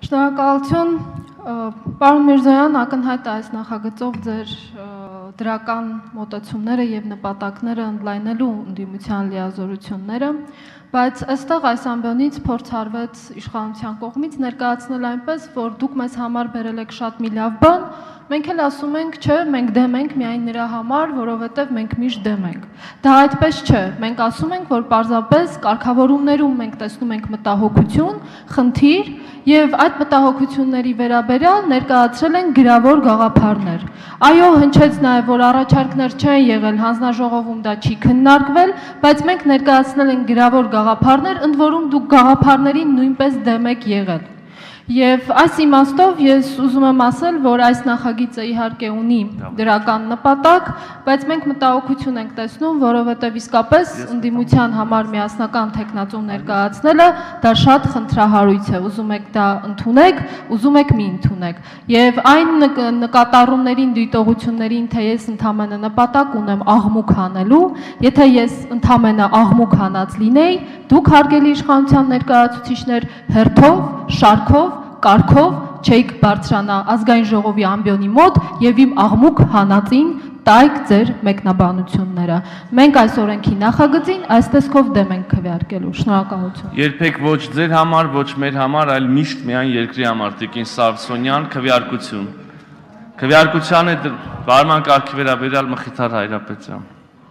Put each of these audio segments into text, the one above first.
Շնորհակալություն, պարոն Միրզոյան, ակնհայտ է այս նախագծով ձեր դրական մոտեցումները եւ նպատակները ընդլայնելու ընդդիմության լիազորությունները, բայց այստեղ այս ամբիոնից փորձարվեց իշխանության կողմից ներկայացնել այնպես, որ դուք մեզ համար բերել եք շատ մի լավ բան, մենք էլ ասում ենք, չէ, մենք դեմ ենք միայն նրա համար, որովհետև մենք միշտ դեմ ենք։ Դա այդպես չէ, մենք ասում ենք, որ պարզապես կարգավորումներում մենք տեսնում ենք մտահոգություն, խնդիր եւ այդ մտահոգությունների վերաբերյալ ներկայացրել են գրավոր գաղափարներ։ Այո, հնչեց նաեւ, որ առաջարկներ չեն եղել, հանձնաժողովում դա չի քննարկվել, բայց մենք ներկայացնել ենք գրավոր գաղափարներ, ընդ որում դուք գաղափարներին նույնպես դեմ եք եղել։ Եվ այս իմաստով ես ուզում եմ ասել, որ այս նախագիծը իհարկե ունի դրական նպատակ, բայց մենք մտահոգություն ենք տեսնում, որովհետև իսկապես ընդդիմության համար միասնական թեկնածու ներկայացնելը դա շատ խնդրահարույց է, ուզում եք դա ընդունեք, ուզում եք մի ընդունեք։ Եվ այն նկատառումներին, դիտողություններին, թե ես ընդամենը նպատակ ունեմ աղմուկ հանելու, եթե ես ընդամենը աղմուկ հանած լինեի, դուք հարգելի իշխանության ներկայացուցիչներ հերթով, շարքով կարգով չեք բարձրանա ազգային ժողովի ամբիոնի մոտ եւ իմ աղմուկ հանածին տայք ձեր մեկնաբանությունները։ Մենք այս օրենքի նախագծին այս տեսքով դեմ ենք քվեարկելու։ Շնորհակալություն։ Երբեք ոչ ձեր համար, ոչ մեր համար, այլ միշտ միայն երկրի համար Տիկին Սարգսոնյան քվեարկություն։ Քվեարկության է վարման կարգի վերաբերյալ Մխիթար Հայրապետյան։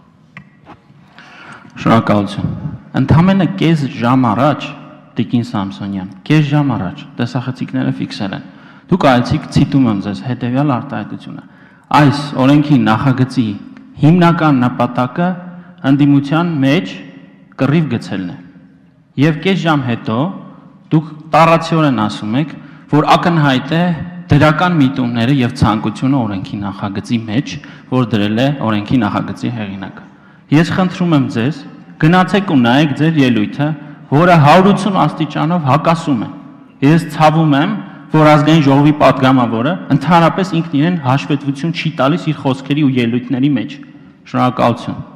Շնորհակալություն։ Ընդամենը կես ժամ առաջ Տիկին Սամսոնյան, կես ժամ առաջ տեսախցիկները ֆիքսել են։ Դուք այցիկ ցիտում եմ ձեզ հետևյալ արտահայտությունը։ Այս օրենքի նախագծի հիմնական նպատակը ընդդիմության մեջ կռիվ գցելն է։ Եվ կես ժամ հետո դուք տառացիորեն ասում եք, որ ակնհայտ է դրական միտումները եւ ցանկությունը օրենքի նախագծի մեջ, որ դրել է օրենքի նախագծի հեղինակը։ Ես խնդրում եմ ձեզ, գնացեք ու նայեք ձեր ելույթը, որը 180 աստիճանով հակասում է։ Ես ցավում եմ, որ ազգային ժողովի պատգամավորը ընդհանրապես ինքն իրեն հաշվետվություն չի տալիս իր խոսքերի ու ելույթների մեջ։ Շնորհակալություն։